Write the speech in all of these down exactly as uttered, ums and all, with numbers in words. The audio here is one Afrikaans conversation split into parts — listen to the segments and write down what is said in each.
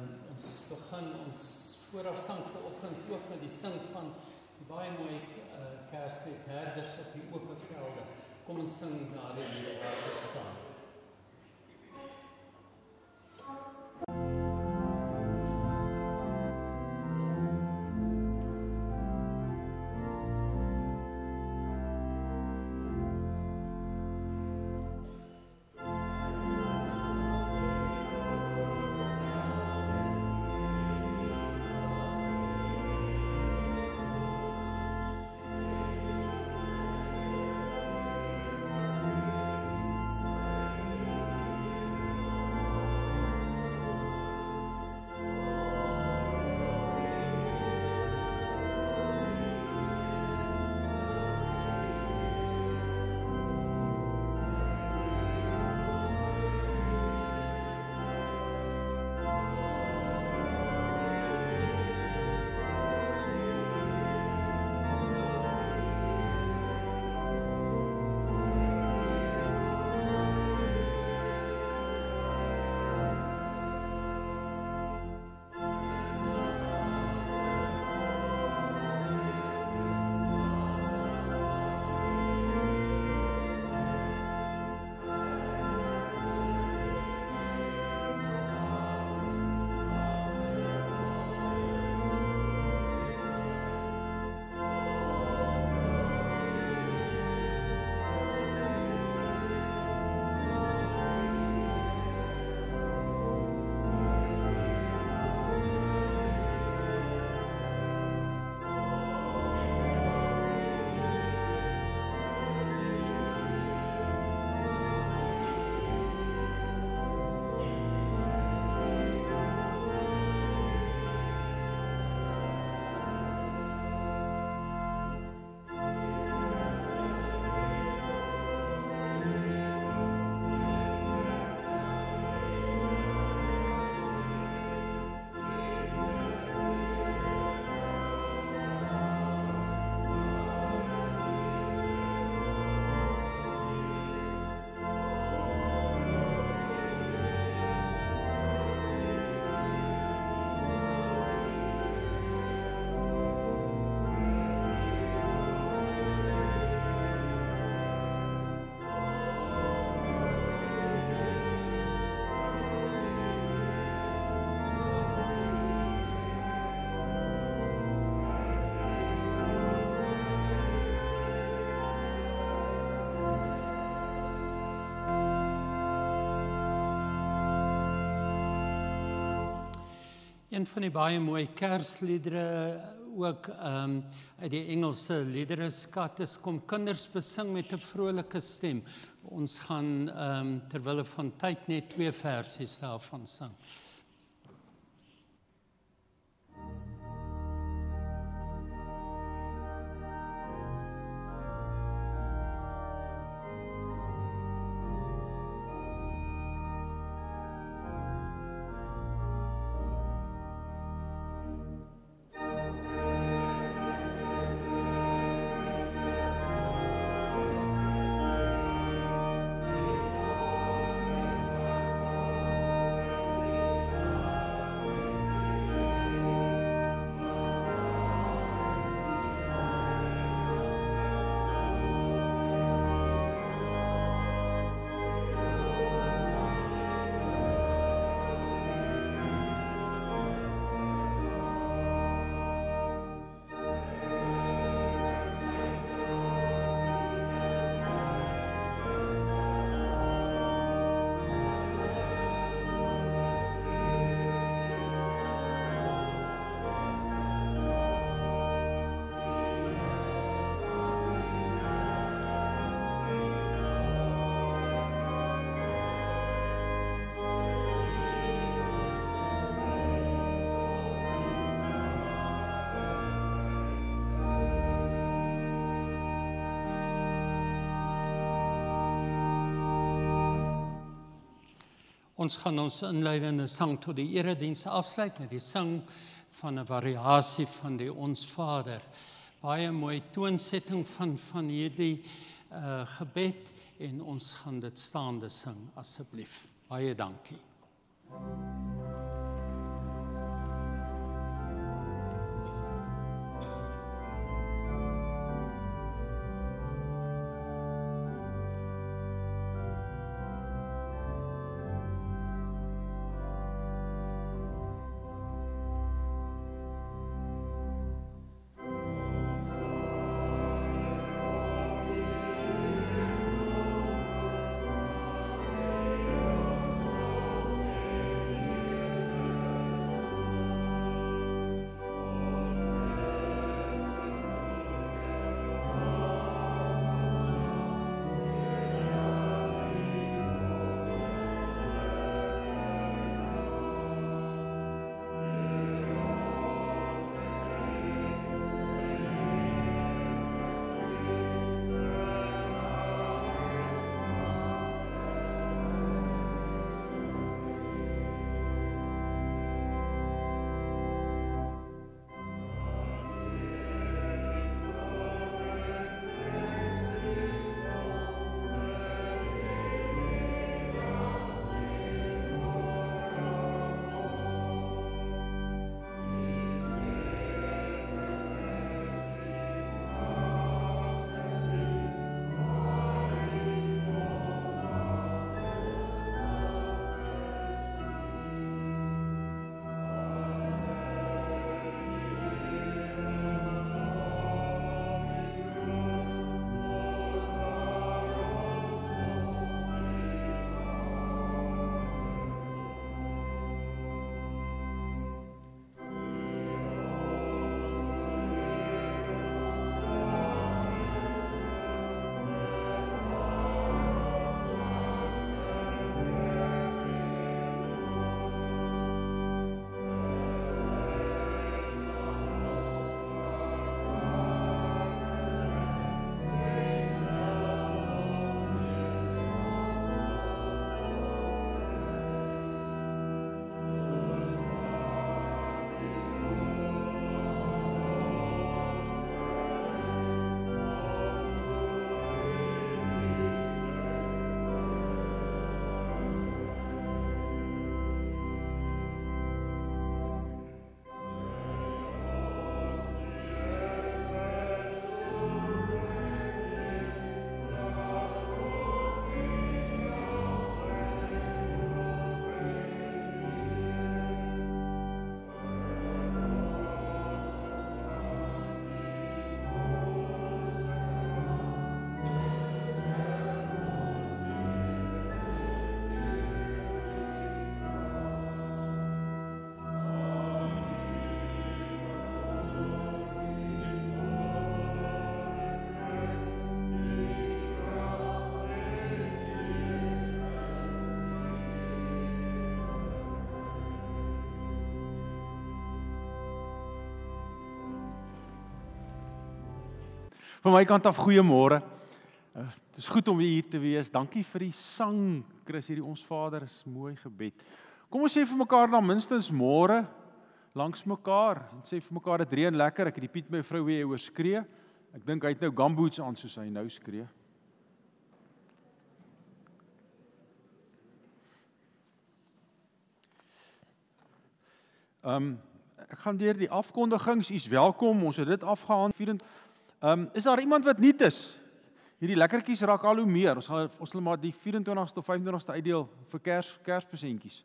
ons begin ons voorafsang vanoggend ook met die sing van die baie mooi uh, Kerslied Herders op die oop velde. Kom ons sing na die lied hardop saam. Een van die baie mooi Kersliedere ook um, uit die Engelse liedereskat is Kom kinders besing met 'n vrolike stem. Ons gaan um, terwille van tyd net twee versies daarvan sing. Ons gaan ons inleidende sang tot die erediens afsluit met die sang van 'n variasie van die Ons Vader. Baie mooi toonsetting van van hierdie uh, gebed en ons gaan dit staande sing asseblief. Baie dankie. Van my kant af, goeiemôre. Uh, het is goed om hier te wees. Dankie vir die sang, Chris, hierdie Ons Vader is mooi gebed. Kom ons sê vir mekaar dan minstens môre, langs mekaar, en sê vir mekaar, dit reën lekker, ek het die Piet my vrou weer oorskree. Ek dink hy het nou gumboots aan soos hy nou skree. Um, ek gaan deur die afkondigings, u is welkom, ons het dit afgehandel. Um, is daar iemand wat niet is? Hierdie lekkertjies raak al hoe meer, ons gaan ons sal maar die vyf-en-twintigste of vyf-en-twintigste uitdeel vir kers, kerspresentjies.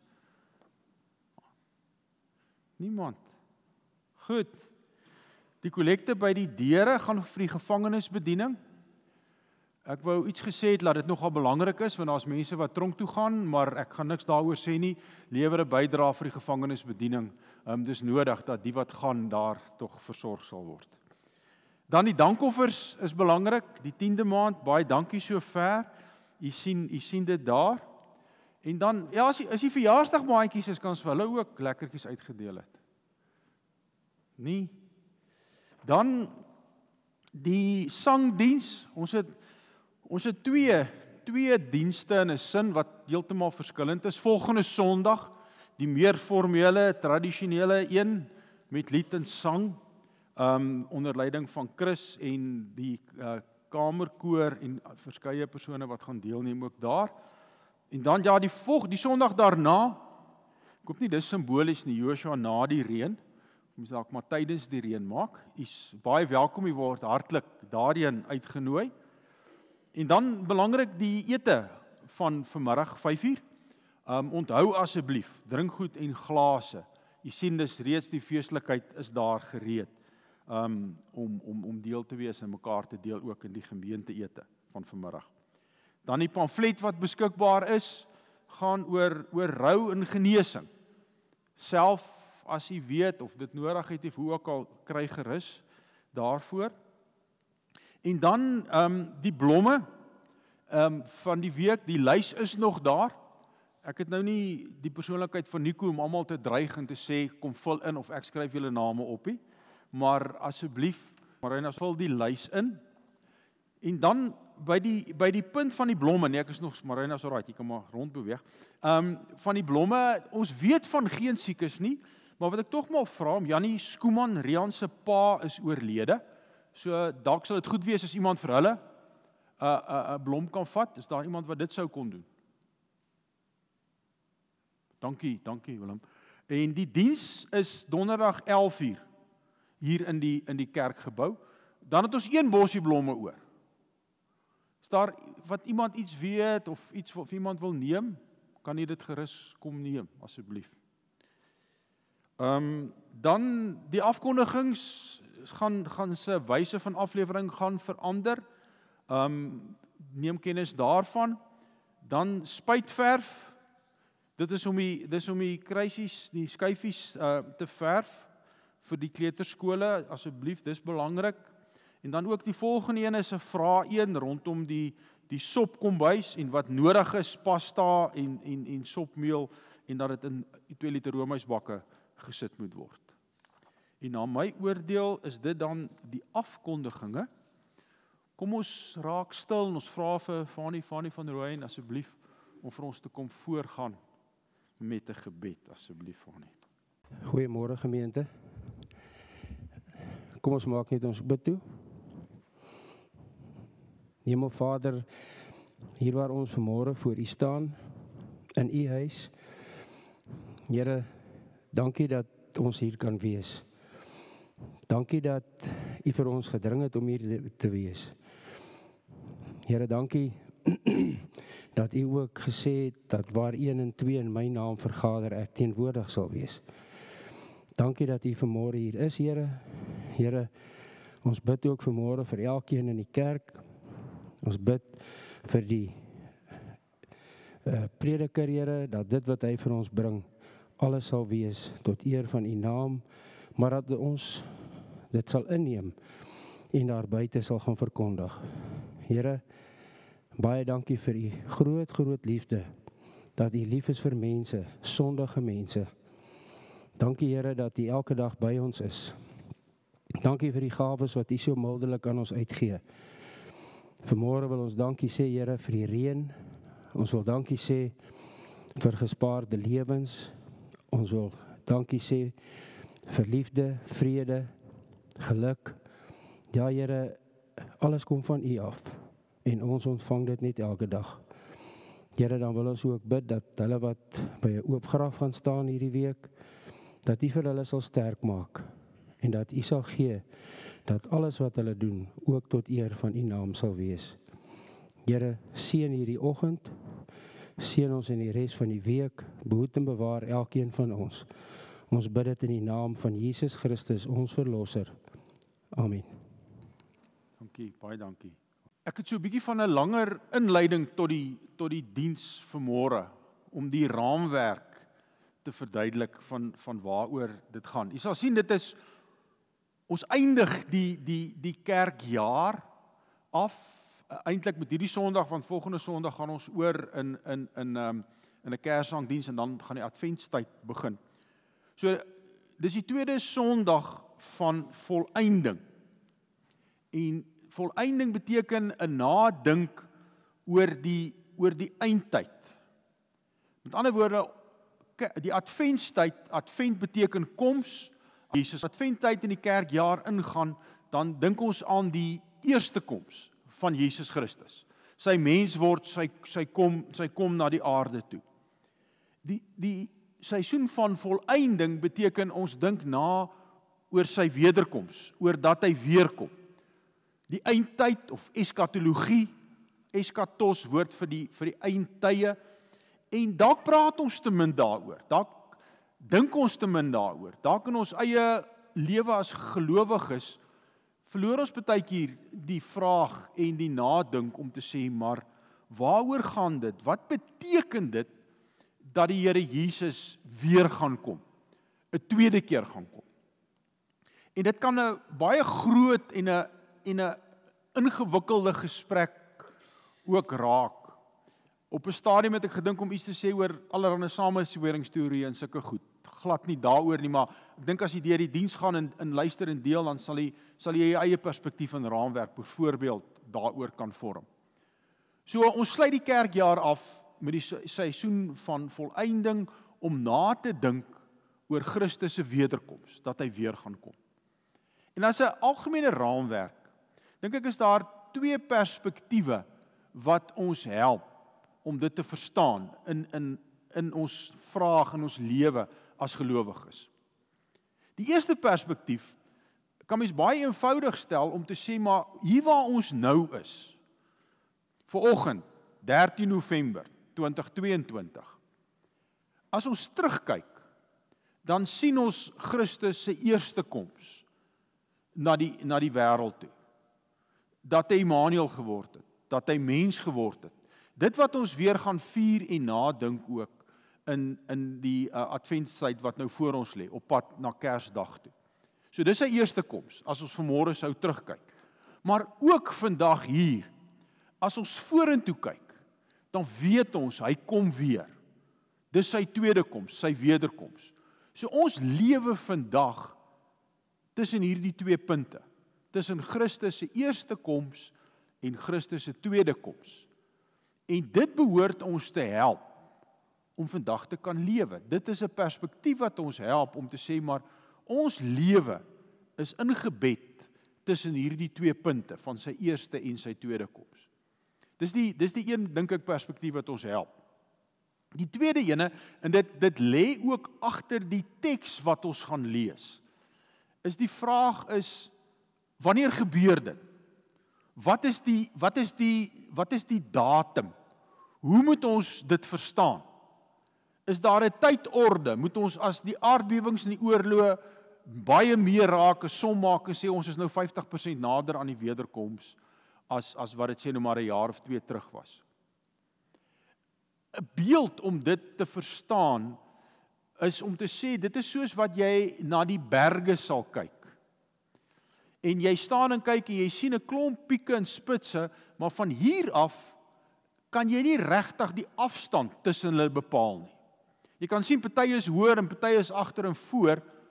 Niemand. Goed. Die kollekte by die deure gaan vir die gevangenisbediening. Ek wou iets gesê het, dat dit nogal belangrik is, want daar is mense wat tronk toe gaan, maar ek gaan niks daaroor sê nie, lewer 'n bydrae vir die gevangenisbediening. Um, dis nodig dat die wat gaan daar tog versorg sal word. Dan die dankoffers is belangrik, die tiende maand, baie dankie so ver, u sien, u sien dit daar. En dan, ja, as die, as die verjaarsdagmaandjies is, kan ons vir hulle ook lekkertjies uitgedeel het. Nie. Dan die sangdiens, ons het ons het twee twee dienste in 'n sin wat heeltemal verskillend is. Volgende Sondag, die meer formele, tradisionele een met lied en sang, um, onder leiding van Chris en die uh, kamerkoor en verskeie persone wat gaan deelneem ook daar. En dan ja, die volg, die Sondag daarna, ek hoop nie dis simbolies nie, Joshua na die reën, ons dalk maar tydens die reën maak, is baie welkom, u word hartlik daarheen uitgenooi. En dan belangrik die ete van vanmiddag vyf uur. Um, onthou asseblief, drinkgoed en glase. U sien dis reeds die feeslikheid is daar gereed um, om om om deel te wees en mekaar te deel ook in die gemeente ete van vanmiddag. Dan die pamflet wat beskikbaar is, gaan oor oor rou en genesing. Self as u weet of dit nodig het of hoe ook al, kry gerus daarvoor. En dan um, die blomme um, van die week, die lys is nog daar. Ek het nou nie die persoonlikheid van Nico om almal te dreig en te sê, kom vul in of ek skryf julle name op nie. Maar asseblief, Marina, vul die lys in. En dan by die, by die punt van die blomme, nee ek is nog, Marina is alright, jy kan maar rondbeweeg. Um, van die blomme, ons weet van geen siekes nie, maar wat ek tog maar vra, Jannie Skooman, Rian se pa is oorlede. So dalk sal dit goed wees as iemand vir hulle 'n uh, uh, uh, blom kan vat. Is daar iemand wat dit sou kon doen? Dankie, dankie Willem. En die diens is donderdag elf uur hier in die in die kerkgebou. Dan het ons een bosie blomme oor. Is daar wat iemand iets weet of iets of iemand wil neem, kan jy dit gerus kom neem asseblief. Um, dan die afkondigings gaan gaan se wyse van aflewering gaan verander. Um, neem kennis daarvan. Dan spuitverf. Dit is om die dis om die kruisies, die skyfies uh, te verf vir die kleuterskole, asseblief, dis belangrik. En dan ook die volgende een is 'n vraag een rondom die die sopkombuis en wat nodig is, pasta en en en sopmeel en dat dit in twee liter roomysbakke gesit moet word. En na my oordeel is dit dan die afkondiginge. Kom ons raak stil en ons vra vir Fanie Fanie van Rooyen asseblief om vir ons te kom voorgaan met 'n gebed asseblief Fanie. Goeiemôre gemeente. Kom ons maak net ons bid toe. Hemelvader, hier waar ons vanmôre voor U staan in U huis. Here, dankie dat ons hier kan wees. Dankie dat U vir ons gedring het om hier te wees. Here, dankie dat U ook gesê het dat waar een en twee in my naam vergader, ek teenwoordig sal wees. Dankie dat U vanmôre hier is, Here. Here, ons bid ook vanmôre vir elkeen in die kerk. Ons bid vir die uh, prediker, Here, dat dit wat hy vir ons bring, alles sal wees tot eer van U naam, maar dat ons dit sal inneem en daar buite sal gaan verkondig. Here, baie dankie vir U groot, groot liefde, dat U lief is vir mense, sondige mense. Dankie Here dat U elke dag by ons is. Dankie vir die gawes wat U so mildelik aan ons uitgee. Vanmôre wil ons dankie sê, Here, vir die reën. Ons wil dankie sê vir gespaarde lewens. Ons wil dankie sê vir liefde, vrede, geluk. Ja, Here, alles kom van U af en ons ontvang dit net elke dag. Here, dan wil ons ook bid dat hulle wat by 'n oop graf gaan staan hierdie week, dat U vir hulle sal sterk maak en dat U sal gee dat alles wat hulle doen ook tot eer van U naam sal wees. Here, seën hierdie oggend, seën ons in die res van die week, behoed en bewaar elkeen van ons. Ons bid dit in die naam van Jesus Christus, ons verlosser. Amen. Dankie, baie dankie. Ek het so 'n bietjie van 'n langer inleiding tot die tot die diens vanmôre om die raamwerk te verduidelik van van waaroor dit gaan. Jy sal sien dit is ons eindig die die die kerkjaar af eintlik met hierdie Sondag, want volgende Sondag gaan ons oor in in in um, in 'n Kersangdiens en dan gaan die Adventstyd begin. So dis die tweede Sondag van volëinding. En volëinding beteken 'n nadink oor die oor die eindtyd. Met ander woorde, die Adventstyd, Advent beteken koms. Jesus Adventtyd in die kerkjaar ingaan, dan dink ons aan die eerste koms van Jesus Christus. Sy mens word, sy sy kom, sy kom na die aarde toe. Die die seisoen van volëinding beteken ons dink na oor sy wederkoms, oor dat hy weer kom. Die eindtyd of eskatologie, eskatos woord vir die vir die eindtye. En dalk praat ons te min daaroor. Dalk dink ons te min daaroor. Dalk in ons eie lewe as gelowiges verloor ons partykeer die vraag en die nadink om te sê, maar waaroor gaan dit? Wat beteken dit dat die Here Jesus weer gaan kom? 'n Tweede keer gaan kom. En dit kan 'n baie groot en 'n en 'n ingewikkelde gesprek ook raak. Op 'n stadium het ek gedink om iets te sê oor allerlei samesweringsteorieë en sulke goed. Glad nie daaroor nie, maar ek dink as jy deur die diens gaan en, en luister en deel, dan sal jy sal jy jou eie perspektief en raamwerk byvoorbeeld daaroor kan vorm. So ons sluit die kerkjaar af met die seisoen van volëinding om na te dink oor Christus se wederkoms, dat hy weer gaan kom. En as 'n algemene raamwerk, dink ek is daar twee perspektiewe wat ons help om dit te verstaan in in in ons vraag in ons lewe as gelowiges. Die eerste perspektief kan mens baie eenvoudig stel om te sê, maar hier waar ons nou is, vanoggend, dertien November twintig tweeëntwintig, as ons terugkyk, dan sien ons Christus se eerste koms na die na die wêreld toe. Dat hy Immanuel geword het, dat hy mens geword het. Dit wat ons weer gaan vier en nadink ook in in die uh, Adventstyd wat nou voor ons lê, op pad na Kersdag toe. So dis sy eerste koms, as ons vanmôre sou terugkyk. Maar ook vandag hier, as ons vorentoe kyk, dan weet ons, hy kom weer. Dis sy tweede koms, sy wederkoms. So ons lewe vandag tussen hierdie twee punte, tussen Christus se eerste koms en Christus se tweede koms. En dit behoort ons te help om vandag te kan lewe. Dit is 'n perspektief wat ons help om te sê, maar ons lewe is ingebed tussen hierdie twee punte van sy eerste en sy tweede koms. Dis die dis die een dink ek perspektief wat ons help. Die tweede ene, en dit dit lê ook agter die teks wat ons gaan lees, is die vraag is, wanneer gebeur dit? Wat is die wat is die wat is die datum? Hoe moet ons dit verstaan? Is daar 'n tydorde? Moet ons as die aardbewings en die oorloë baie meer raak, 'n som maak en sê ons is nou vyftig persent nader aan die wederkoms as as wat dit sê nou maar 'n jaar of twee terug was? 'n Beeld om dit te verstaan is om te sê, dit is soos wat jy na die berge sal kyk. En jy staan en kyk en jy sien 'n klomp pieke en spitse, maar van hier af kan jy nie regtig die afstand tussen hulle bepaal nie. Jy kan sien party is hoër en party is agter en voor,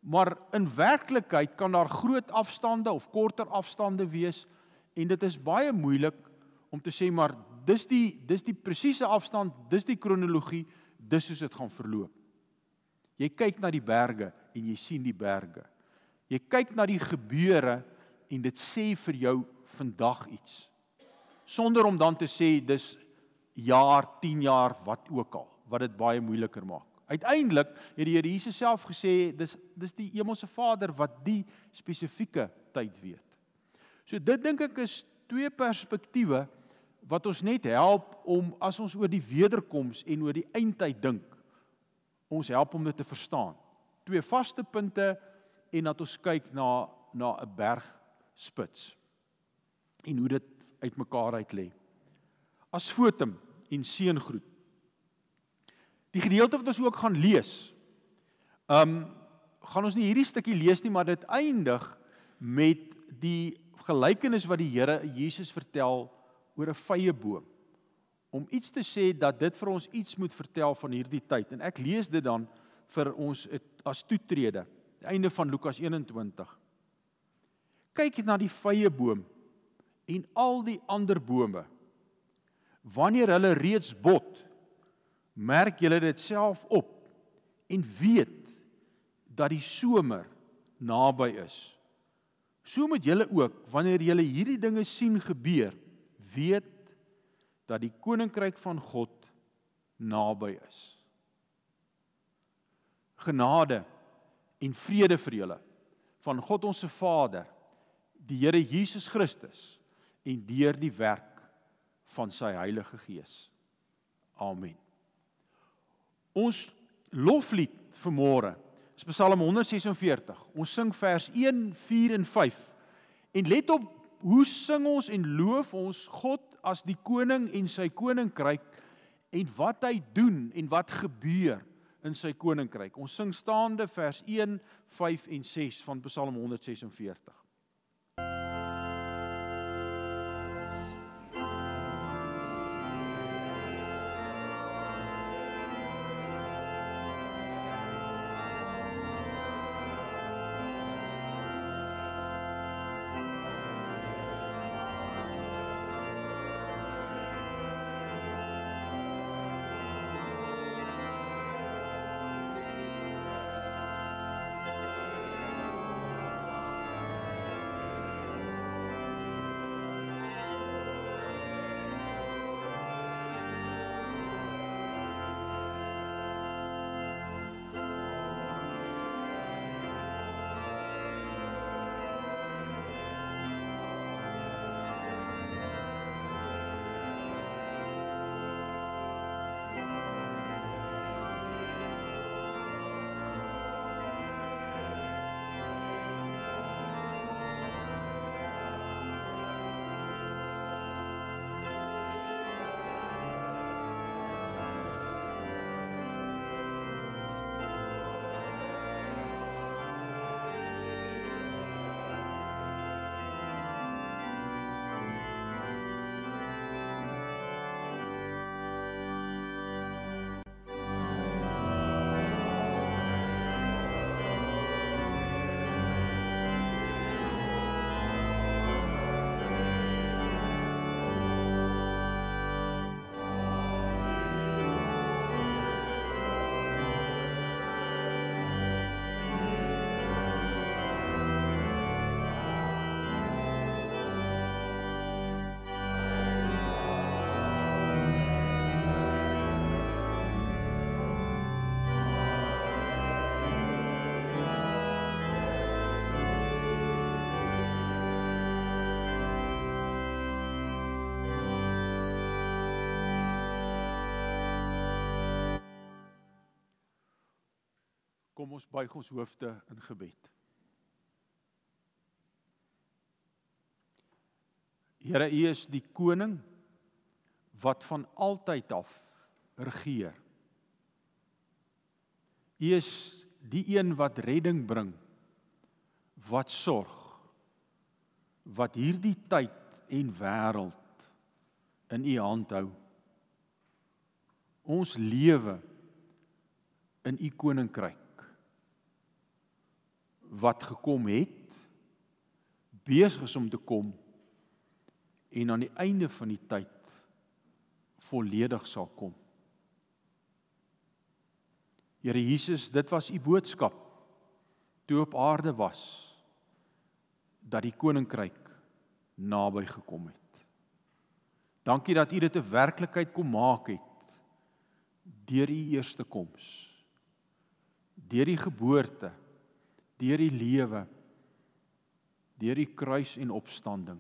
maar in werklikheid kan daar groot afstande of korter afstande wees, en dit is baie moeilik om te sê, maar dis die, dis die presiese afstand, dis die kronologie, dis soos dit gaan verloop. Jy kyk na die berge, en jy sien die berge. Jy kyk na die gebeure, en dit sê vir jou vandag iets. Sonder om dan te sê, dis jaar, tien jaar, wat ook al, wat dit baie moeiliker maak. Uiteindelik het die Here Jesus self gesê, dis, dis die Hemelse Vader wat die spesifieke tyd weet. So dit dink ek is twee perspektiewe wat ons net help om, as ons oor die wederkoms en oor die eindtyd dink, ons help om dit te verstaan. Twee vaste punte en dat ons kyk na, na 'n bergspits en hoe dit uit mekaar uit lê. As fotum en seëngroet. Die gedeelte wat ons ook gaan lees, um, gaan ons nie hierdie stukkie lees nie, maar dit eindig met die gelykenis wat die Here Jesus vertel oor 'n vyeboom, om iets te sê dat dit vir ons iets moet vertel van hierdie tyd. En ek lees dit dan vir ons as toetrede, die einde van Lukas eenentwintig. Kyk na die vyeboom en al die ander bome. Wanneer hulle reeds bot, merk julle dit self op en weet dat die somer naby is. So moet julle ook, wanneer julle hierdie dinge sien gebeur, weet dat die koninkryk van God naby is. Genade en vrede vir julle van God ons Vader, die Here Jesus Christus en deur die werk van sy Heilige Gees. Amen. Ons loflied vanmôre is Psalm honderd sesenveertig. Ons sing vers een, vier en vyf. En let op, hoe sing ons en loof ons God as die koning en sy koninkryk en wat hy doen en wat gebeur in sy koninkryk. Ons sing staande vers een, vyf en ses van Psalm honderd sesenveertig. Kom ons buig ons hoofde in gebed. Here, U is die koning wat van altyd af regeer. U is die een wat redding bring, wat sorg, wat hierdie tyd en wêreld in U hand hou. Ons lewe in U koninkryk. wat gekom het, besig is om te kom, en aan die einde van die tyd volledig sal kom. Here Jesus, dit was u boodskap, toe op aarde was, dat die koninkryk naby gekom het. Dankie dat u dit 'n werklikheid kom maak het, deur u eerste koms, deur die geboorte, deur die lewe, deur die kruis en opstanding.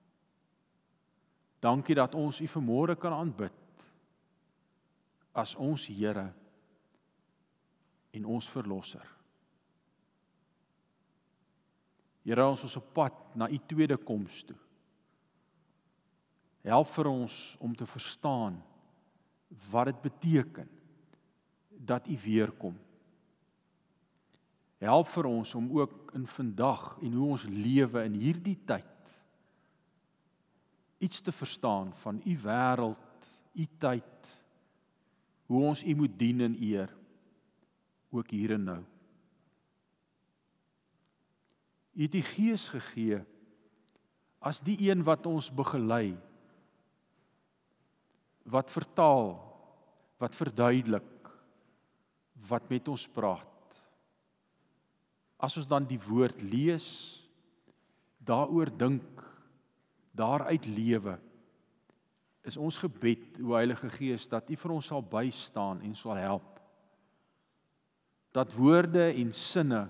Dankie dat ons u vanmôre kan aanbid, as ons Here en ons Verlosser. Here, ons is op pad na u tweede koms toe. Help vir ons om te verstaan wat dit beteken dat u weer kom. Help vir ons om ook in vandag en hoe ons lewe in hierdie tyd iets te verstaan van u wêreld, u tyd, hoe ons u moet dien en eer, ook hier en nou. U het die Gees gegee as die een wat ons begelei, wat vertaal, wat verduidelik, wat met ons praat. As ons dan die woord lees, daaroor dink, daaruit lewe, is ons gebed, o Heilige Gees, dat u vir ons sal bystaan en sal help. Dat woorde en sinne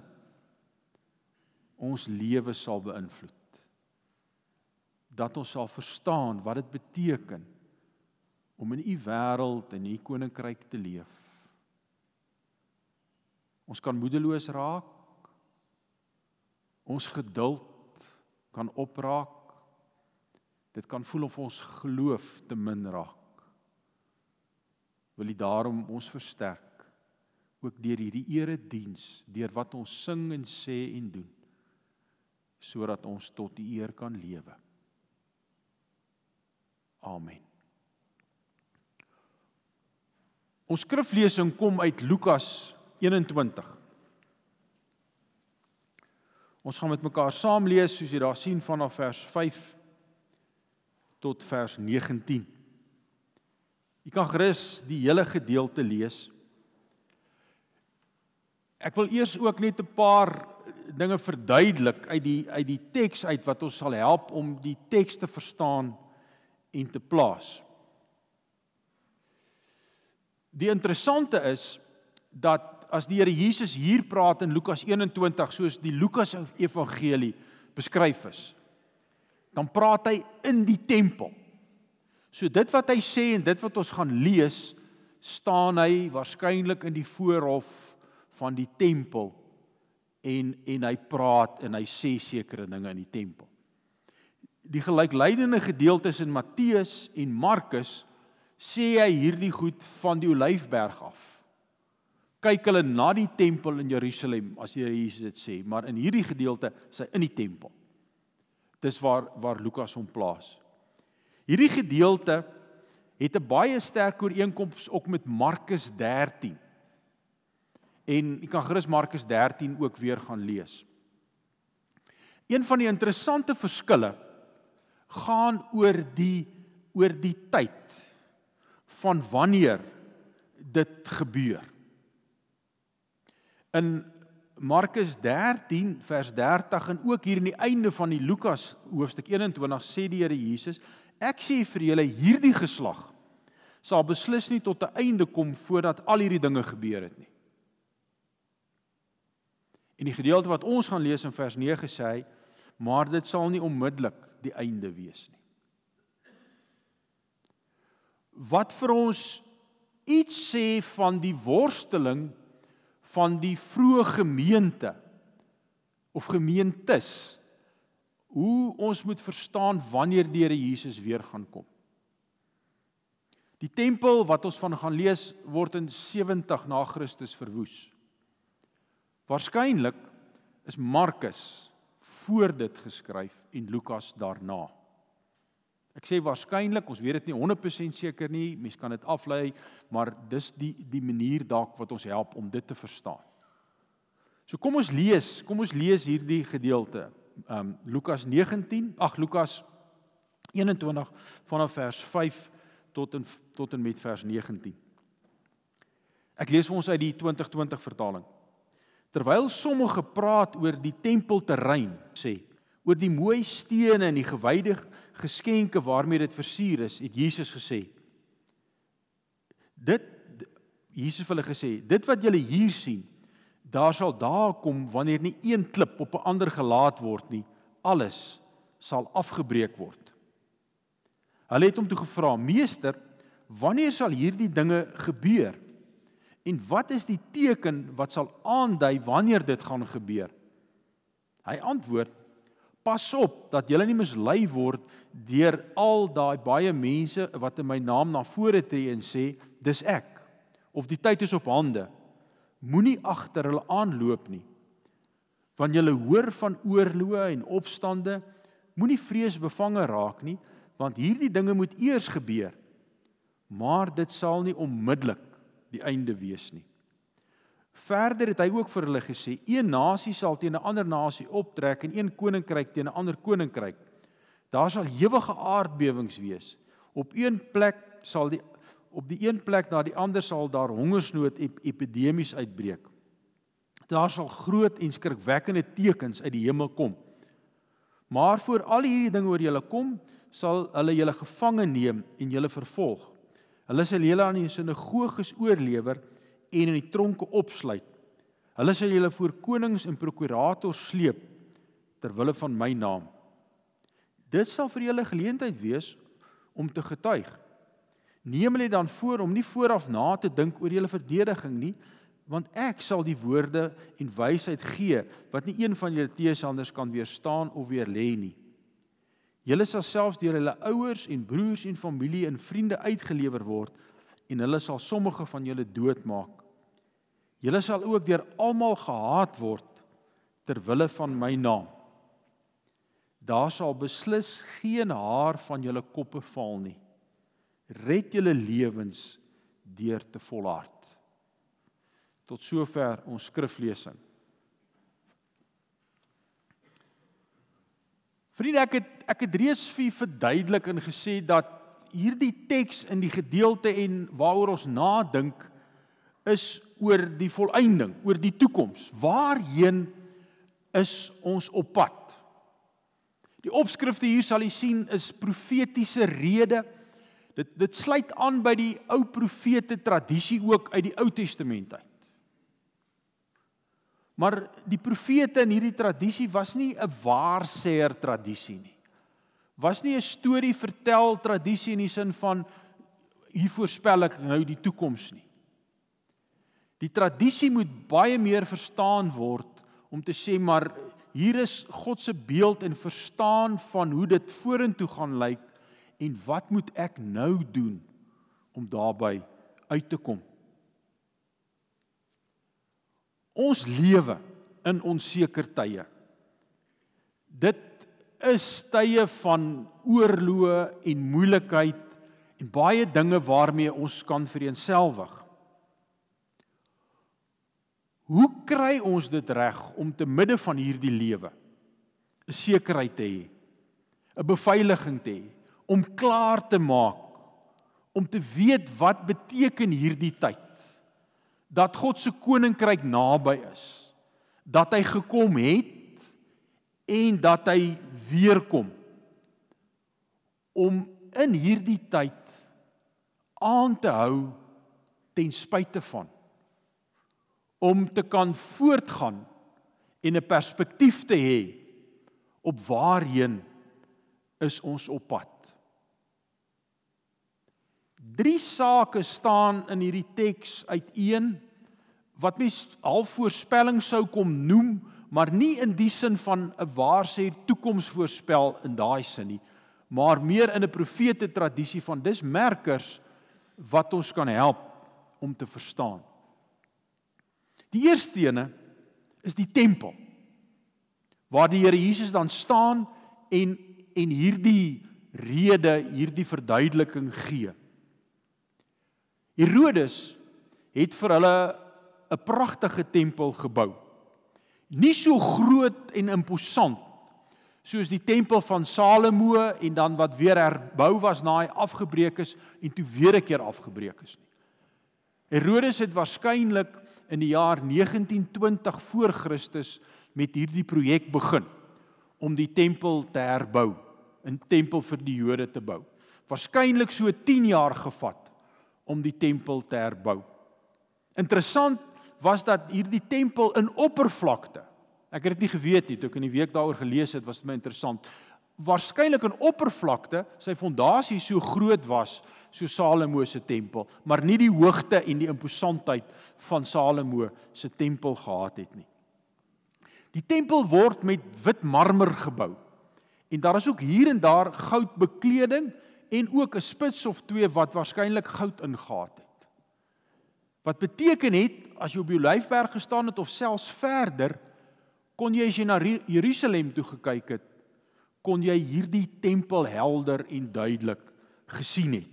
ons lewe sal beïnvloed. Dat ons sal verstaan wat dit beteken om in u wêreld en u koninkryk te leef. Ons kan moedeloos raak, ons geduld kan opraak, dit kan voel of ons geloof te min raak. Wil u daarom ons versterk, ook deur hierdie erediens, deur wat ons sing en sê en doen, sodat ons tot die eer kan lewe. Amen. Ons skriflesing kom uit Lukas eenentwintig. Ons gaan met mekaar saam lees, soos jy daar sien, vanaf vers vyf tot vers negentien. Jy kan gerus die hele gedeelte lees. Ek wil eers ook net 'n paar dinge verduidelik uit die uit die teks uit wat ons sal help om die teks te verstaan en te plaas. Die interessante is dat as die Here Jesus hier praat in Lukas eenentwintig, soos die Lukas evangelie beskryf is, dan praat hy in die tempel. So dit wat hy sê en dit wat ons gaan lees, staan hy waarskynlik in die voorhof van die tempel en en hy praat en hy sê sekere dinge in die tempel. Die gelyklydende gedeeltes in Matteus en Markus sê hy hierdie goed van die Olyfberg af. Kyk hulle na die tempel in Jerusalem as die Here Jesus dit sê, maar in hierdie gedeelte is hy in die tempel. Dis waar waar Lukas hom plaas. Hierdie gedeelte het 'n baie sterk ooreenkoms ook met Markus dertien. En jy kan gerus Markus dertien ook weer gaan lees. Een van die interessante verskille gaan oor die oor die tyd van wanneer dit gebeur. In Markus dertien vers dertig en ook hier in die einde van die Lukas hoofstuk eenentwintig sê die Here Jesus, ek sê vir julle, hierdie geslag sal beslis nie tot 'n einde kom voordat al hierdie dinge gebeur het nie. En die gedeelte wat ons gaan lees in vers nege sê hy, maar dit sal nie onmiddellik die einde wees nie. Wat vir ons iets sê van die worsteling van die vroeë gemeente of gemeentes, hoe ons moet verstaan wanneer die Here Jesus weer gaan kom. Die tempel wat ons van gaan lees word in sewentig na Christus verwoes. Waarskynlik is Markus voor dit geskryf en Lukas daarna. Ek sê waarskynlik, ons weet dit nie honderd persent seker nie, mens kan dit aflei, maar dis die die manier dalk wat ons help om dit te verstaan. So kom ons lees, kom ons lees hierdie gedeelte. Um, Lukas negentien, ag Lukas eenentwintig vanaf vers vyf tot en, tot en met vers negentien. Ek lees vir ons uit die twintig twintig vertaling. Terwyl sommige praat oor die tempelterrein, sê, oor die mooi stene en die gewyde geskenke waarmee dit versier is, het Jesus gesê, dit, Jesus het hulle gesê, dit wat julle hier sien, daar sal dae kom wanneer nie een klip op 'n ander gelaat word nie, alles sal afgebreek word. Hulle het hom toe gevra, Meester, wanneer sal hierdie dinge gebeur? En wat is die teken wat sal aandui wanneer dit gaan gebeur? Hy antwoord, pas op dat julle nie mislei word deur al daai baie mense wat in my naam na vore tree en sê, dis ek, of die tyd is op hande. Moenie agter hulle aanloop nie. Want julle hoor van oorloë en opstande, moenie vreesbevange raak nie, want hierdie dinge moet eers gebeur, maar dit sal nie onmiddellik die einde wees nie. Verder het hy ook vir hulle gesê, een nasie sal teen 'n ander nasie optrek en een koninkryk teen 'n ander koninkryk. Daar sal ewige aardbewings wees. Op een plek sal die op die een plek na die ander sal daar hongersnood epidemies uitbreek. Daar sal groot en skrikwekkende tekens uit die hemel kom. Maar voor al hierdie dinge oor julle kom, sal hulle julle gevange neem en julle vervolg. Hulle sal julle aan die sinagoges oorlewer en in die tronke opsluit. Hulle sal julle voor konings en prokurators sleep ter wille van my naam. Dit sal vir julle geleentheid wees om te getuig. Neem hulle dan voor om nie vooraf na te dink oor julle verdediging nie, want ek sal die woorde en wysheid gee wat nie een van julle teestanders kan weerstaan of weerlê nie. Julle sal selfs deur hulle ouers en broers en familie en vriende uitgelewer word en hulle sal sommige van julle doodmaak. Julle sal ook deur almal gehaat word ter wille van my naam. Daar sal beslis geen haar van julle koppe val nie. Red julle lewens deur te volhard. Tot sover ons skriflesing. Vriende, ek het, ek het reeds vir verduidelik en gesê dat hierdie teks in die gedeelte en waaroor ons nadink is oor die volëinding, oor die toekoms. Waarheen is ons op pad? Die opskrifte hier sal jy sien is profetiese rede. Dit, dit sluit aan by die ou profete tradisie ook uit die Ou Testament uit. Maar die profete in hierdie tradisie was nie 'n waarsêer tradisie nie. Was nie 'n storie vertel tradisie in die sin van hier voorspel ek nou die toekoms nie. Die tradisie moet baie meer verstaan word om te sê maar hier is God se beeld en verstaan van hoe dit vorentoe gaan lyk en wat moet ek nou doen om daarby uit te kom. Ons lewe in onseker tye. Dit is tye van oorloë en moeilikheid en baie dinge waarmee ons kan vereenselwig. Hoe kry ons dit reg om te midde van hierdie lewe 'n sekerheid te hê, 'n beveiliging te hê, om klaar te maak, om te weet wat beteken hierdie tyd? Dat God se koninkryk naby is, dat hy gekom het en dat hy weer kom. Om in hierdie tyd aan te hou ten spyte van. Om te kan voortgaan en 'n perspektief te hê op waarheen is ons op pad. Drie sake staan in hierdie teks uiteen wat mens half voorspelling sou kom noem, maar nie in die sin van 'n waarsê toekomsvoorspel in daai sin nie, maar meer in 'n profete tradisie van dis merkers wat ons kan help om te verstaan. Die eerste ene is die tempel, waar die Here Jesus dan staan en, en hierdie rede, hierdie verduideliking gee. Herodes het vir hulle 'n pragtige tempel gebou. Nie so groot en imposant, soos die tempel van Salomo, en dan wat weer herbou was na hy afgebreek is, en toe weer 'n keer afgebreek is nie. Herodes het waarskynlik in die jaar negentien twintig voor Christus met hierdie projek begin, om die tempel te herbou, 'n tempel vir die Jode te bou. Waarskynlik so tien jaar gevat om die tempel te herbou. Interessant was dat hierdie tempel in oppervlakte, ek het dit nie geweet nie, toe ek in die week daaroor gelees het, was dit my interessant, waarskynlik in oppervlakte, sy fondasie so groot was, so Salomo se tempel, maar nie die hoogte en die imposantheid van Salomo se tempel gehad het nie. Die tempel word met wit marmer gebou, en daar is ook hier en daar goudbekleding, en ook 'n spits of twee wat waarskynlik goud ingehaat het. Wat beteken het, as jy op die Olyfberg gestaan het, of selfs verder, kon jy as jy na Jerusalem toe gekyk het, kon jy hierdie tempel helder en duidelik gesien het.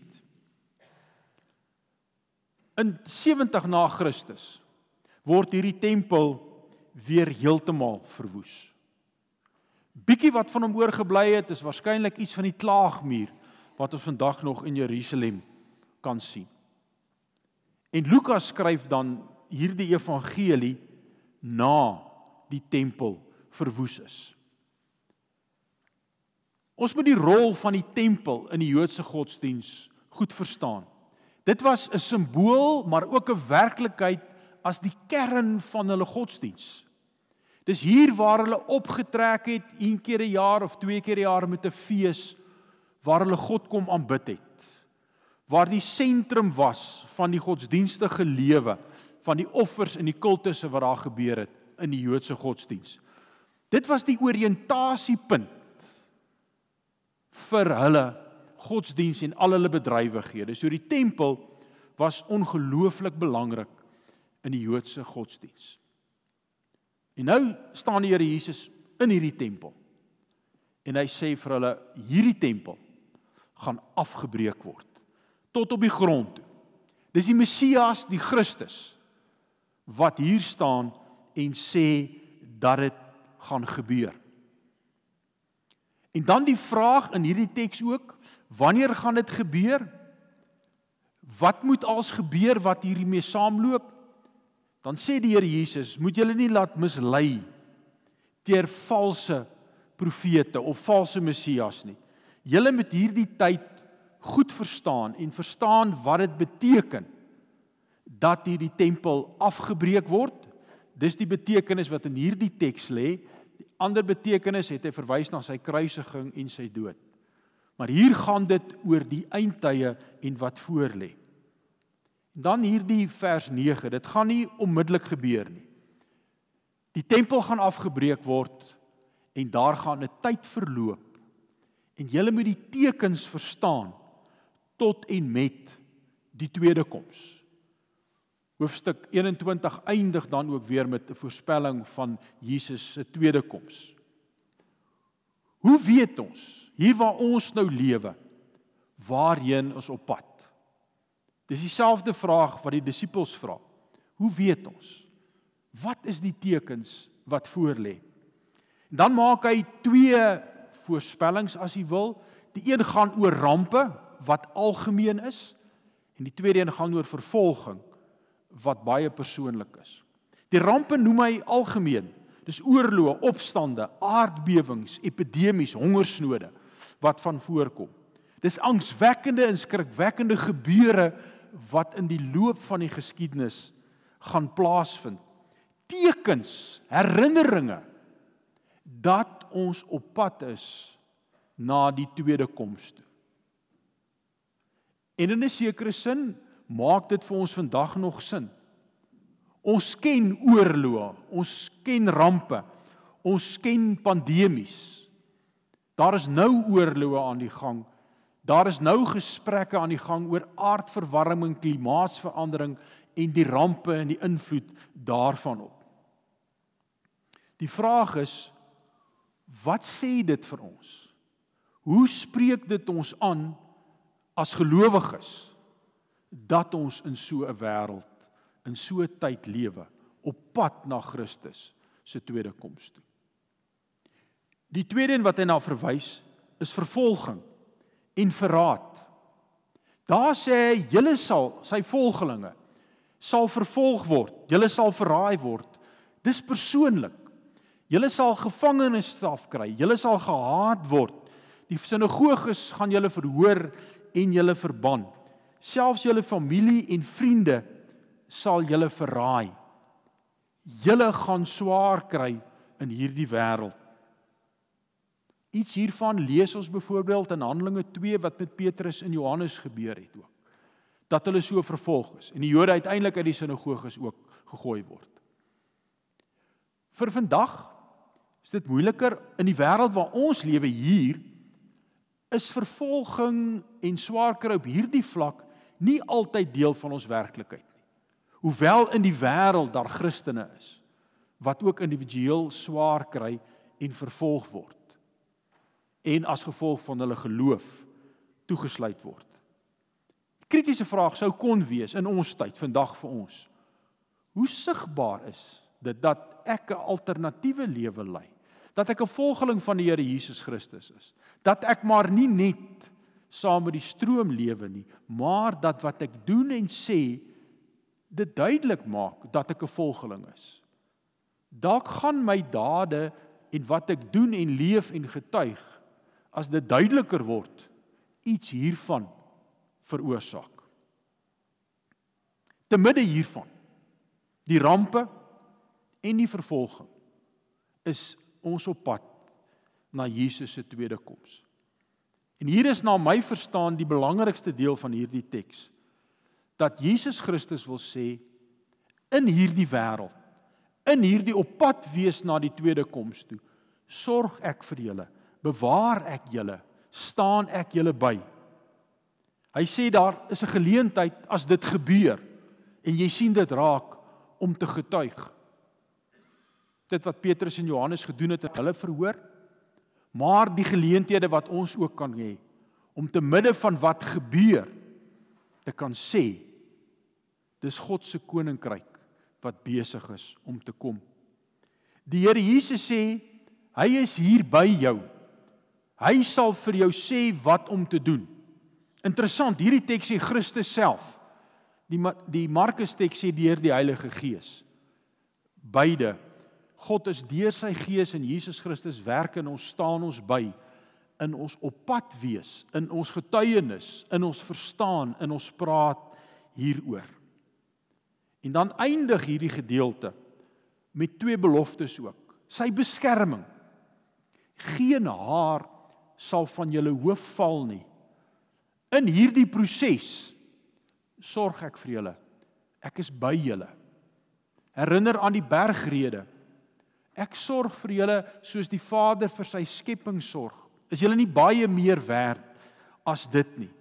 In sewentig na Christus word hierdie tempel weer heeltemal verwoes. Bietjie wat van hom oorgebly het, is waarskynlik iets van die klaagmuur, wat ons vandag nog in Jerusalem kan sien. En Lukas skryf dan hierdie evangelie na die tempel verwoes is. Ons moet die rol van die tempel in die Joodse godsdiens goed verstaan. Dit was 'n simbool, maar ook 'n werklikheid as die kern van hulle godsdiens. Dis hier waar hulle opgetrek het, een keer 'n jaar of twee keer 'n jaar met 'n fees, waar hulle God kom aanbid het, waar die sentrum was van die godsdienstige lewe, van die offers en die kultusse wat daar gebeur het in die Joodse godsdiens. Dit was die oriëntasiepunt vir hulle godsdiens en al hulle bedrywighede. So die tempel was ongelooflik belangrik in die Joodse godsdiens. En nou staan die Here Jesus in hierdie tempel, en hy sê vir hulle, hierdie tempel gaan afgebreek word, tot op die grond toe. Dis die Messias, die Christus, wat hier staan en sê dat dit gaan gebeur. En dan die vraag in hierdie teks ook, wanneer gaan dit gebeur? Wat moet als gebeur wat hiermee saamloop? Dan sê die Here Jesus, moet julle nie laat mislei deur valse profete of valse Messias nie. Julle moet hierdie tyd goed verstaan en verstaan wat dit beteken dat hierdie tempel afgebreek word. Dis die betekenis wat in hierdie teks lê. Die ander betekenis het hy verwys na sy kruisiging en sy dood. Maar hier gaan dit oor die eindtye en wat voorlê. Dan hierdie vers nege, dit gaan nie onmiddellik gebeur nie. Die tempel gaan afgebreek word en daar gaan 'n tyd verloop. En julle moet die tekens verstaan tot en met die tweede koms. Hoofstuk eenentwintig eindig dan ook weer met 'n voorspelling van Jesus se tweede koms. Hoe weet ons, hier waar ons nou lewe, waarheen ons op pad? Dis dieselfde vraag wat die disippels vra. Hoe weet ons? Wat is die tekens wat voorlê? Dan maak hy twee voorspellings as hy wil. Die een gaan oor rampe wat algemeen is en die tweede een gaan oor vervolging wat baie persoonlik is. Die rampe noem hy algemeen. Dis oorloë, opstande, aardbewings, epidemies, hongersnode wat van voorkom. Dis angswekkende en skrikwekkende gebeure wat in die loop van die geskiedenis gaan plaasvind. Tekens, herinneringe dat ons op pad is na die tweede koms toe. En in 'n sekere sin maak dit vir ons vandag nog sin. Ons ken oorloë, ons ken rampe, ons ken pandemies. Daar is nou oorloë aan die gang. Daar is nou gesprekke aan die gang oor aardverwarming, klimaatsverandering en die rampe en die invloed daarvan op. Die vraag is, wat sê dit vir ons? Hoe spreek dit ons aan as gelowiges dat ons in so 'n wêreld, in so 'n tyd lewe, op pad na Christus, se tweede koms toe. Die tweede een wat hy na verwys, is vervolging en verraad. Daar sê hy, julle sal, sy volgelinge, sal vervolg word, julle sal verraai word. Dis persoonlik. Julle sal gevangenisstraf kry, julle sal gehaat word. Die sinagoges gaan julle verhoor en julle verban. Selfs julle familie en vriende sal julle verraai. Julle gaan swaar kry in hierdie wêreld. Iets hiervan lees ons byvoorbeeld in Handelinge twee wat met Petrus en Johannes gebeur het ook. Dat hulle so vervolg is en die Jode uiteindelik uit die sinagoges ook gegooi word. Vir vandag is dit moeiliker in die wêreld waar ons lewe hier, is vervolging en swaar kry op hierdie vlak nie altyd deel van ons werklikheid nie. Hoewel in die wêreld daar Christene is, wat ook individueel swaar kry en vervolg word. En as gevolg van hulle geloof toegesluit word. Kritiese vraag sou kon wees in ons tyd, vandag vir ons. Hoe sigbaar is dit dat ek 'n alternatiewe lewe lei? Dat ek 'n volgeling van die Here Jesus Christus is? Dat ek maar nie net saam met die stroom lewe nie, maar dat wat ek doen en sê, dit duidelik maak dat ek 'n volgeling is. Dalk gaan my dade en wat ek doen en leef en getuig, as dit duideliker word, iets hiervan veroorsaak. Te midde hiervan, die rampe en die vervolging, is ons op pad na Jesus se tweede koms. En hier is na my verstaan die belangrikste deel van hierdie teks, dat Jesus Christus wil sê, in hierdie wêreld, in hierdie op pad wees na die tweede koms toe, sorg ek vir julle, bewaar ek julle, staan ek julle by. Hy sê daar is 'n geleentheid as dit gebeur, en jy sien dit raak, om te getuig. Dit wat Petrus en Johannes gedoen het in hulle verhoor, maar die geleenthede wat ons ook kan hê, om te midde van wat gebeur, te kan sê, dis God se koninkryk wat besig is om te kom. Die Here Jesus sê, hy is hier by jou. Hy sal vir jou sê wat om te doen. Interessant, hierdie teks sê Christus self. Die, die Markus teks sê deur die Heilige Gees. Beide. God is deur sy Gees en Jesus Christus werk en ons staan ons by, in ons op pad wees, in ons getuienis, in ons verstaan, in ons praat hieroor. En dan eindig hierdie gedeelte met twee beloftes ook. Sy beskerming. Geen haar sal van julle hoof val nie. In hierdie proses sorg ek vir julle. Ek is by julle. Herinner aan die bergrede. Ek sorg vir julle soos die Vader vir sy skepping sorg. Is julle nie baie meer werd as dit nie?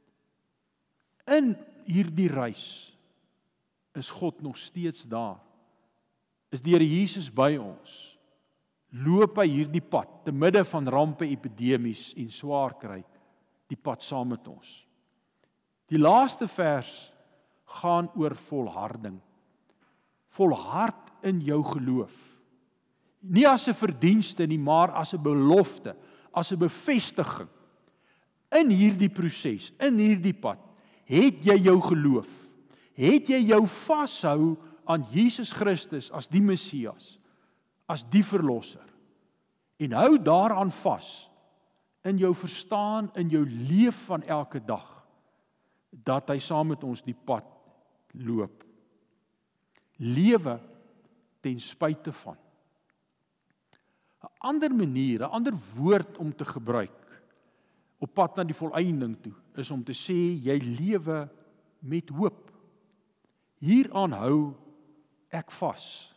In hierdie reis is God nog steeds daar. Is die Here Jesus by ons? Loop hy hierdie pad, te midde van rampe, epidemies en swaar kry, die pad saam met ons. Die laaste vers gaan oor volharding. Volhard in jou geloof. Nie as 'n verdienste nie, maar as 'n belofte, as 'n bevestiging. In hierdie proses, in hierdie pad, het jy jou geloof, het jy jou vashou aan Jesus Christus as die Messias, as die verlosser, en hou daaraan vas, in jou verstaan, in jou leef van elke dag, dat hy saam met ons die pad loop. Lewe ten spyte van. 'n Ander manier, 'n ander woord om te gebruik, op pad na die volëinding toe, is om te sê, jy lewe met hoop. Hieraan hou ek vas.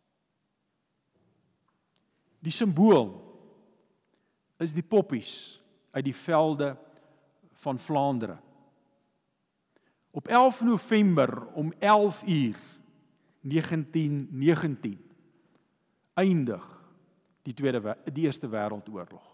Die simbool is die poppies uit die velde van Vlaandere. Op elf November om elf uur negentien negentien eindig die tweede die Eerste Wêreldoorlog.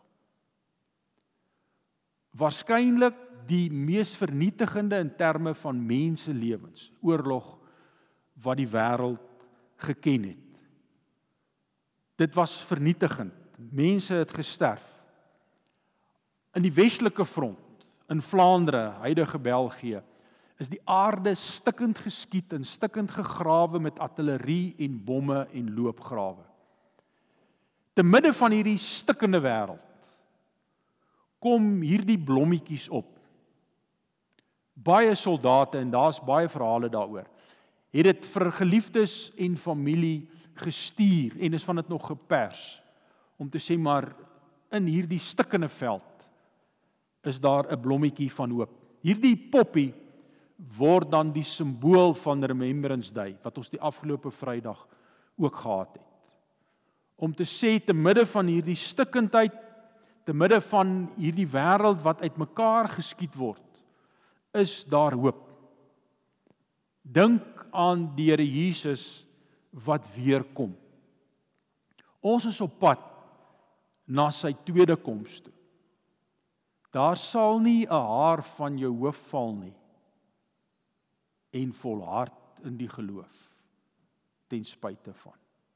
Waarskynlik die mees vernietigende in terme van menselewens oorlog wat die wêreld geken het. dit was vernietigend. Mense het gesterf. In die westelike front, in Vlaandere, huidige België, is die aarde stikkend geskiet en stikkend gegrawe met artillerie en bomme en loopgrawe. Te midde van hierdie stikkende wêreld kom hierdie blommetjies op. Baie soldate, en daar's baie verhale daaroor, het dit vir geliefdes en familie gestuur en is van dit nog gepers, om te sê maar, in hierdie stikkende veld is daar 'n blommetjie van hoop. Hierdie poppie word dan die simbool van Remembrance Day, wat ons die afgelope Vrydag ook gehad het. Om te sê, te midde van hierdie stikkendheid, te midde van hierdie wêreld wat uitmekaar geskiet word, is daar hoop. Dink aan die Here Jesus wat weer kom. Ons is op pad na sy tweede koms toe. Daar sal nie 'n haar van jou hoof val nie, en volhard in die geloof, ten spyte van.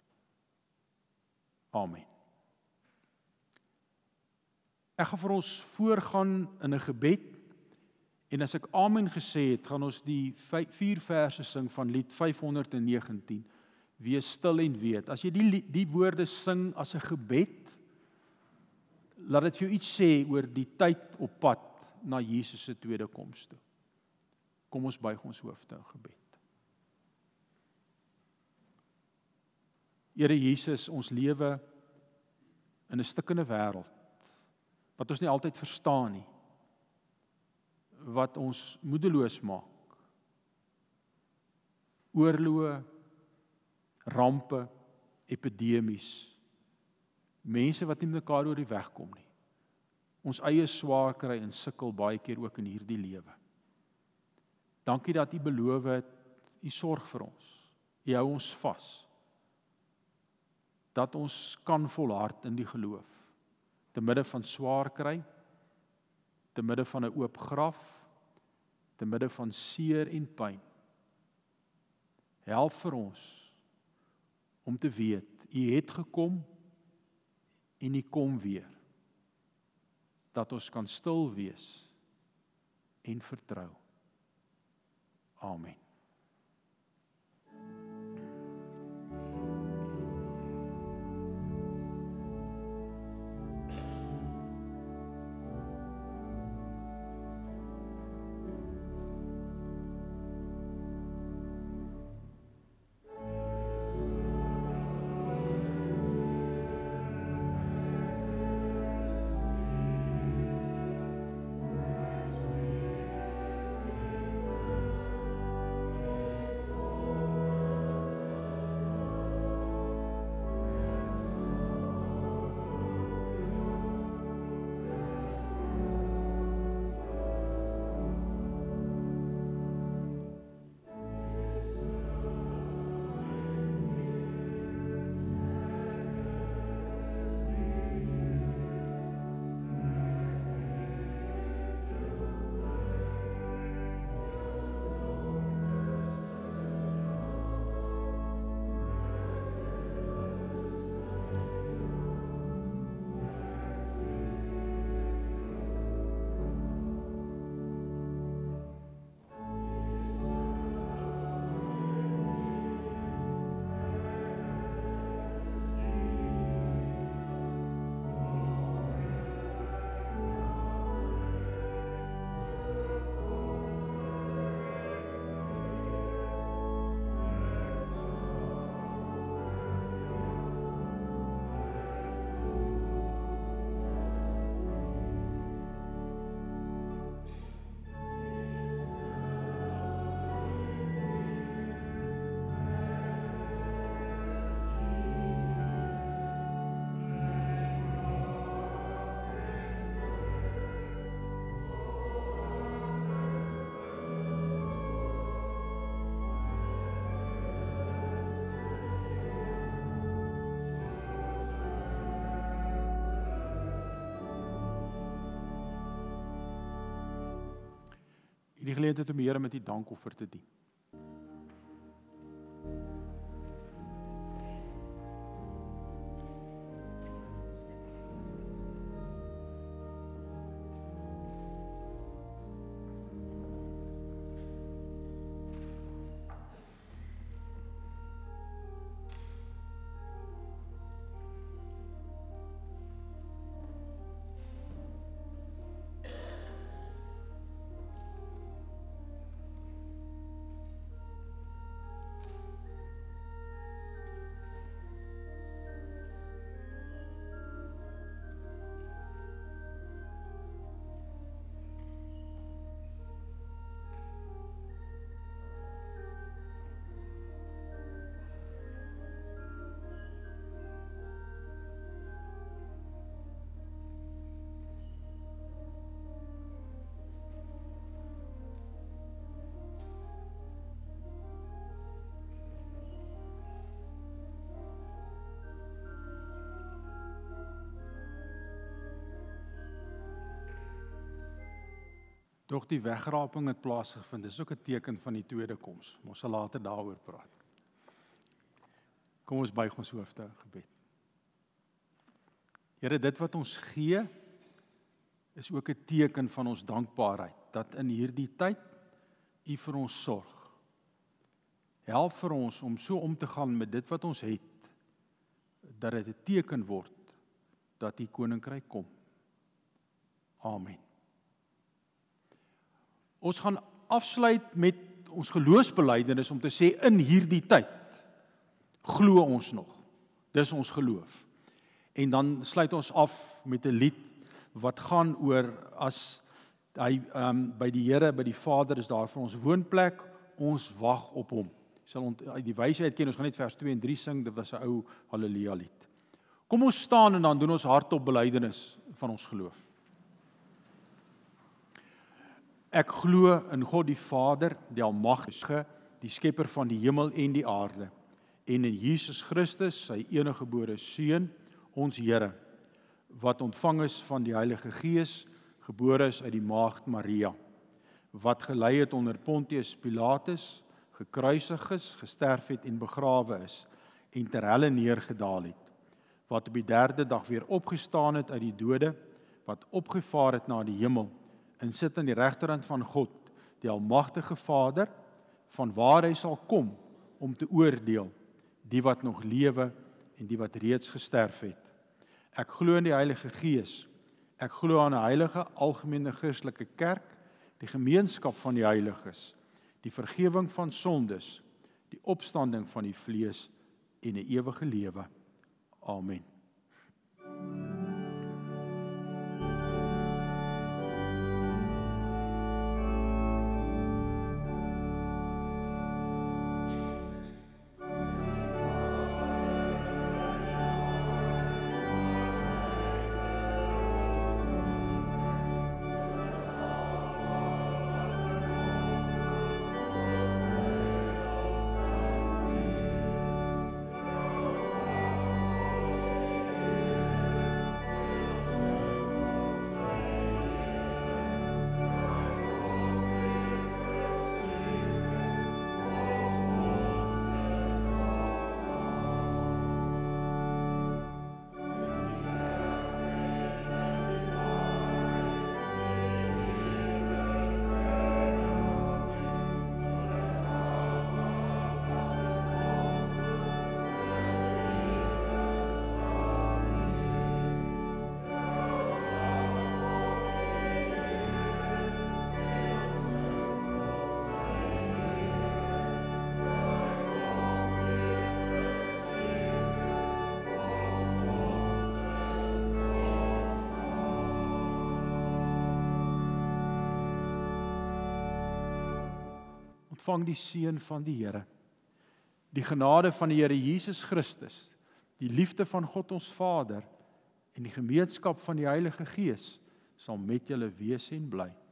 Amen. Ek gaan vir ons voorgaan in 'n gebed, en as ek amen gesê het, gaan ons die vier verse sing van lied vyf honderd negentien, wees stil en weet. As jy die, die woorde sing as 'n gebed, laat dit vir jou iets sê oor die tyd op pad na Jesus se tweede koms toe. Kom ons buig ons hoofde in gebed. Here Jesus, ons lewe in 'n stikkende wêreld, wat ons nie altyd verstaan nie, wat ons moedeloos maak. Oorloë, rampe, epidemies, mense wat nie met mekaar oor die weg kom nie. Ons eie swaar kry en sukkel baie keer ook in hierdie lewe. Dankie dat U beloof het, U sorg vir ons. U hou ons vas. Dat ons kan volhard in die geloof. Te midde van swaar kry, te midde van 'n oop graf, te midde van seer en pyn. Help vir ons om te weet, U het gekom en U kom weer. Dat ons kan stil wees en vertrou. Amen. Die geleentheid om die Here met die dankoffer te dien. Tog die wegraping het plaasgevind, dis ook 'n teken van die tweede koms. Ons sal later daaroor praat. Kom ons buig ons hoofde in gebed. Here, dit wat ons gee, is ook 'n teken van ons dankbaarheid, dat in hierdie tyd U vir ons sorg. Help vir ons om so om te gaan met dit wat ons het, dat dit 'n teken word, dat U koninkryk kom. Amen. Ons gaan afsluit met ons geloofsbelijdenis om te sê, in hierdie tyd, glo ons nog. Dis ons geloof. En dan sluit ons af met 'n lied, wat gaan oor, as hy um, by die Here, by die Vader is daar vir ons woonplek, ons wag op hom. Sal ont, die wysheid ken, ons gaan net vers twee en drie sing, dit was 'n ou Halleluja lied. Kom ons staan en dan doen ons hardop belydenis van ons geloof. Ek glo in God die Vader, die Almagtige, die skepper van die hemel en die aarde, en in Jesus Christus, sy eniggebore Seun, ons Here, wat ontvang is van die Heilige Gees, gebore is uit die maagd Maria, wat gelei het onder Pontius Pilatus, gekruisig is, gesterf het en begrawe is, en ter helle neergedaal het, wat op die derde dag weer opgestaan het uit die dode, wat opgevaar het na die hemel, en sit aan die regterhand van God, die Almagtige Vader, van waar hy sal kom, om te oordeel, die wat nog lewe, en die wat reeds gesterf het. Ek glo in die Heilige Gees, ek glo aan 'n heilige, algemene Christelike kerk, die gemeenskap van die heiliges, die vergewing van sondes, die opstanding van die vlees, en 'n ewige lewe. Amen. Ontvang die seën van die Here, die genade van die Here Jesus Christus, die liefde van God ons Vader en die gemeenskap van die Heilige Gees sal met julle wees en bly.